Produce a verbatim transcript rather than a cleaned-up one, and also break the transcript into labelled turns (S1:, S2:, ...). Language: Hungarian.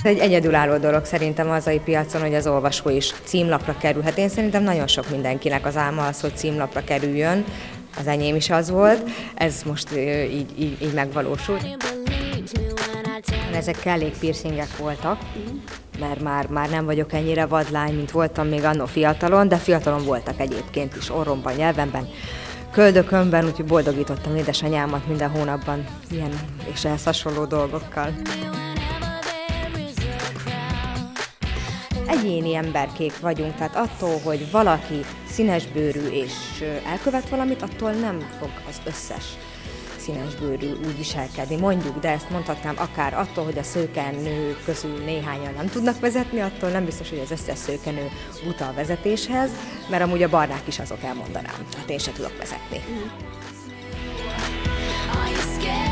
S1: Egy egyedülálló dolog szerintem a hazai piacon, hogy az olvasó is címlapra kerülhet. Én szerintem nagyon sok mindenkinek az álma az, hogy címlapra kerüljön. Az enyém is az volt. Ez most így, így, így megvalósult. Ezek kellék piercingek voltak, mert már, már nem vagyok ennyire vadlány, mint voltam még anno fiatalon, de fiatalon voltak egyébként is, orromban, nyelvemben, köldökömben, úgyhogy boldogítottam édesanyámat minden hónapban ilyen és ehhez hasonló dolgokkal. Egyéni emberkék vagyunk, tehát attól, hogy valaki színesbőrű és elkövet valamit, attól nem fog az összes színesbőrű úgy viselkedni, mondjuk, de ezt mondhatnám akár attól, hogy a szőkenő közül néhányan nem tudnak vezetni, attól nem biztos, hogy az összes szőkenő buta a vezetéshez, mert amúgy a barnák is azok, elmondanám, hát én se tudok vezetni.